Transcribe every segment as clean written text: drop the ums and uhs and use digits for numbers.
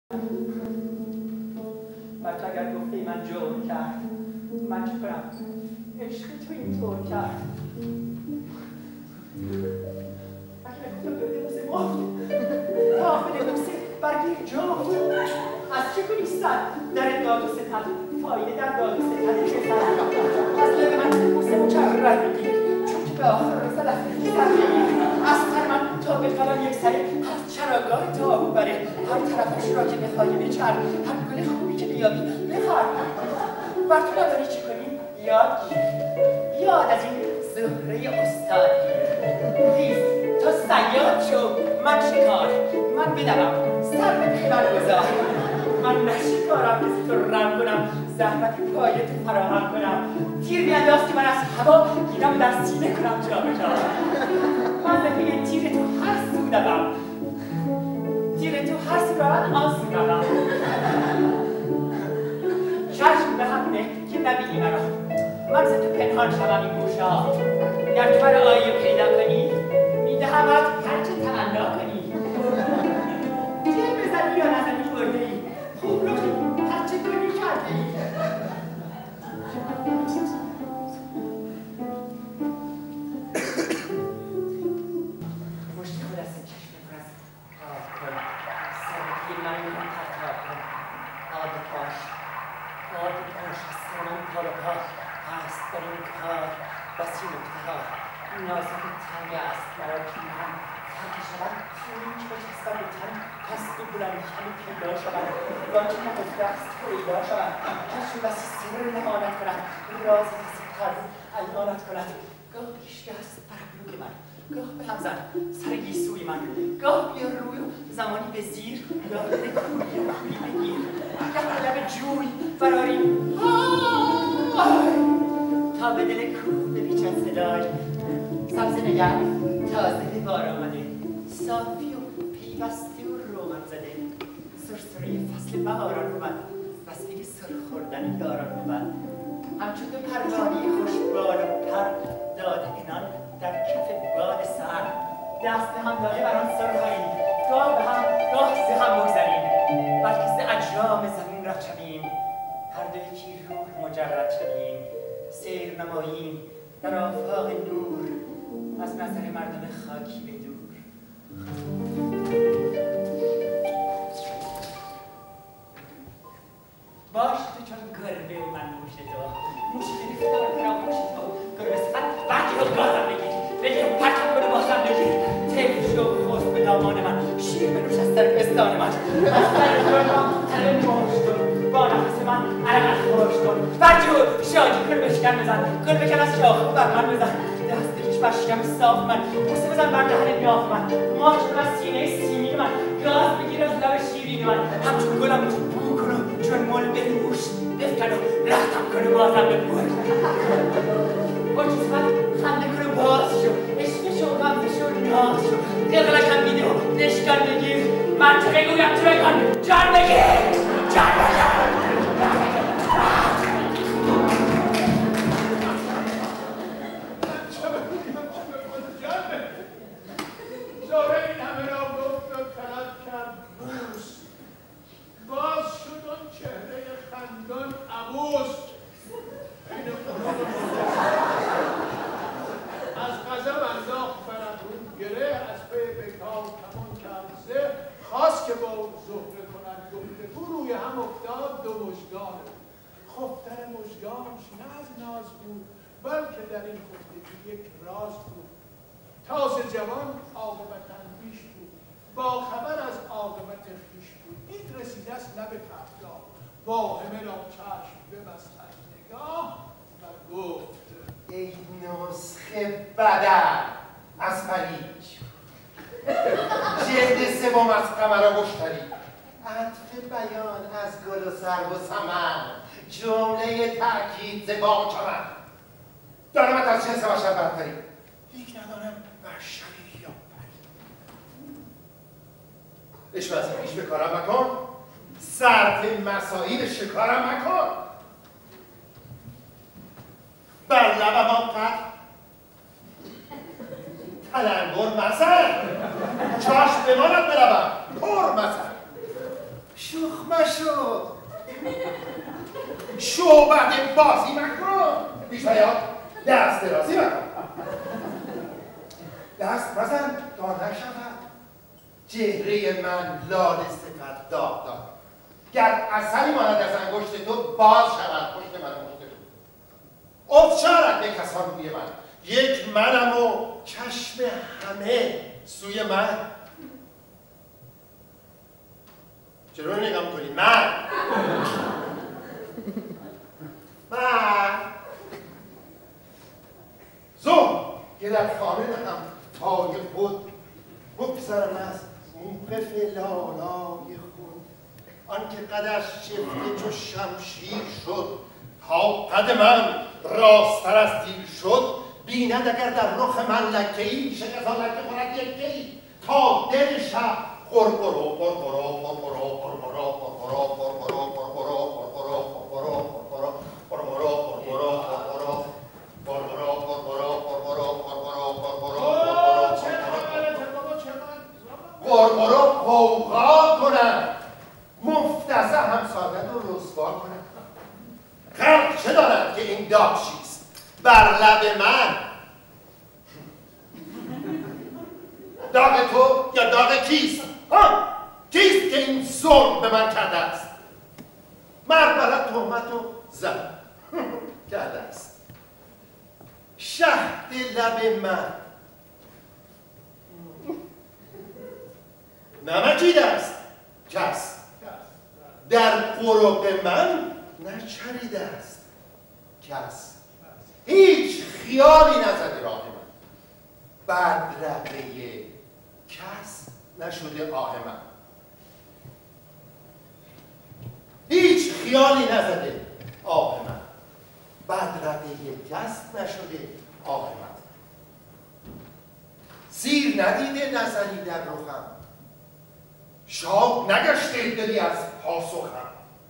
بچه اگر گفته من جور کرد من چه کنم؟ عشق تو اینطور کرد اگر گفتم به بوسه مفت داخل بوسه برگیر جفت از چه کنی سر در داد و ستد فایده در داد و ستد چه سر از لب من بوسه مکرر بگیر چون که به آخر رسد از از سر من تا به قلم یک سری از چراگاه تا آهو بره هر طرفش را که بخوایی بچر هر گل خوبی که بیابی بخار بر تو نداری چی کنی؟ یاد گیر یاد از این زهره استاد گیر تو صیاد شو من شکار من بدوم سر به پیلان گذار من نشکارم کسی تو رم کنم زحمت پای تو فراهم کنم تیر بینداز که من از هوا گیرم در سینه کنم جا به جا من به تیر تو هر سو دوم تیر تو هر سو روم آن سو روم چشم به هم نه که نبینی مرا من ز تو پنهان شوم این گوشه ها گر تو مرا آیه پیدا کنی میدهمت هرچه تمنا کنی چه بزنی یا نزنی برده ای خوب روی هرچه کنی کرده ای مشت خود از این چشم پر از آب کن سرگی من رو پرتاب کن آب پاش از سر من پا به پا هست در این کار بسی نکته ها نازک تنگ است مرا پیرهن هرکه شود پیش بچسبد به تن پس به بلندی کمی پیدا شود وانچه نگفته است پیدا شود کسی بسی سر نهانت کند راز کسی پرد عیانت کند گاه پیش دست بر ابروی من گاه به هم زن سر گیسوی من گاه بیا روی زمانی به زیر گاه به کوی بگیر گه به لب جوی براریم تا به دل کوه بپیچد صدای سبز نگر تازه بار آمده صافی و پیوسته و روغن زده سرسره فصل بهاران بود وصفه سرخ خوردن یاران بود همچون دو پروانه خوش بال و پر داده عنان در کف باد سحر دست به هم داده بر آن سرخاییم گاه به هم گاه ز هم بگذریم بلکه ز اجرام زمین را چمیم هر دو یکی روح مجرد شویم سیر نماییم در آفاق نور از نظر مردم خاکی به دور باش تو چون گربه و من موش تو موش گرفتار کنم موش تو گربه صفت وقتی رو گازم بگیر پرکم کنه بازم بگیر تیف شو خوست به دامان من شیر بنوش از سر پستان من از سر جوانم تره موش کن با نفس من عرقت خوش کن برجور شادی کن بشکن بزن گل بکن از شاخ بر من بزن دست بکش بر شکم صاف من بوسه بزن بر دهن ناف من ماچ کن از سینه سیمین من گاز بگیر از لب شیرین من همچون گلم تو بو کن و چون مل بنوش بفکن و رختم کن و بازم ببور با جسمت خنده کن و باز شو عشق شو غمزه شو ناز شو قلقلکم بیده و نشکن بگیر من چه بگویم چه بکن جان بگیر جان بگیر بلکه در این خفتگی یک راز بود تازه جوان عاقبت اندیش بود با خبر از عاقبت خویش بود این رسیده است لب کهگاه واهمه را چشم ببست از نگاه و گفت ای نسخه بدر از فریج جلد سوم از قمر مشتری عطف بیان از گل و سرو و سمن جمله تأکید ز باغ چمن دانمت از جنس بشر برتری لیک ندانم بشری یا پری اشو از پیش به کارم مکن سرد مسایی به شکارم مکن بر لبم آقد تلنگر مزن چاشت بماند بروم پر مزن شو مشو شعبت بازی مکن بیشایات دست درازی مکن دست بزن تا نشود چهره من لاله سفت داغ داغ گر اثری ماند از انگشت تو باز شود پشت من و مشت تو افشارت به کسان روی من یک منم و چشم همه سوی من چرا نگاه میکنی؟ من زم که در خانه نهم پای خود بگذرم از موقف لالای خود آنکه قدش شفته چو شمشیر شد تا قد من راستر از تیر شد بیند اگر در رخ من لکه‌ای شکست لکه خورد یکه‌ای تا دل شب قرقرو قرقرو قرقرو قرقرو قرقرو قرقرو قرقرو قرقرو قرقرو قرقرو قرقرو قرقرو قرقرو قرقرو قرقرو قوقا کنم مفتزه همساده رو رسوا کنم خلق چه دارد که این داغ چیست بر لب من داغ تو یا داغ کیست کیست که این ظلم به من کرده است مرد بلد تهمت و زن کرده است شهد لب من نمکیده است کس در قرب من نچریده است کس هیچ خیالی نزده راه من بدرقه کس نشده آه من هیچ خیالی نزده آه من بدرقه کس نشده آه من سیر ندیده نظری در رخم شاد نگشته دلی از پاسخم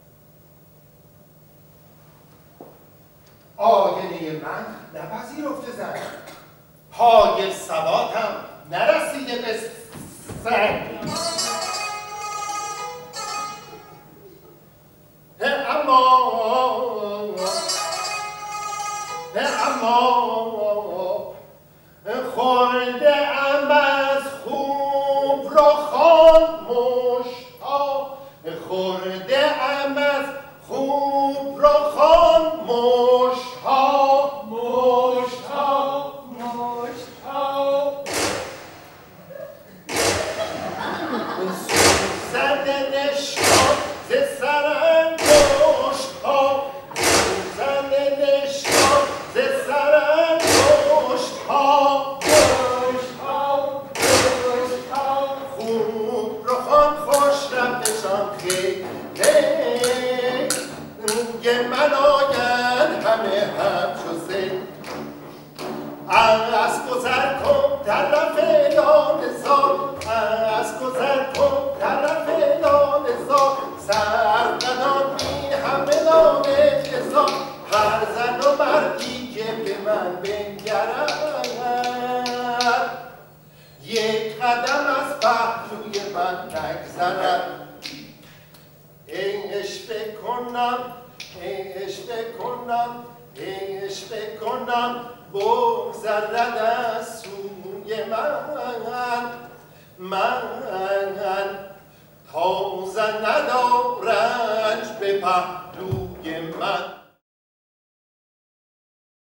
آینه من نپذیرفته زن پای ثباتم نرسیده به سنگ اما خورده ام از خوب را خاموش ها خورده ام از خوب را خاموش ها مشت ها مشت ها سوزن نشان ز سرانگشت ها سوزن نشان ز سرانگشت ها مشت ها مشت ها خوب رخان خوش رفتشان خیلی روی من آید همه همچو سیل از گذر کن طرف لانسان از گذر کن طرف لانسان سرقدان این همه لانسان هر زن و مردی که به من بنگرد یک قدم از پهلوی من نگذرد عشق بکنم عشق بکنم عشق بکنم بگذرد از سوی من تازه ندارنج به پهلوی من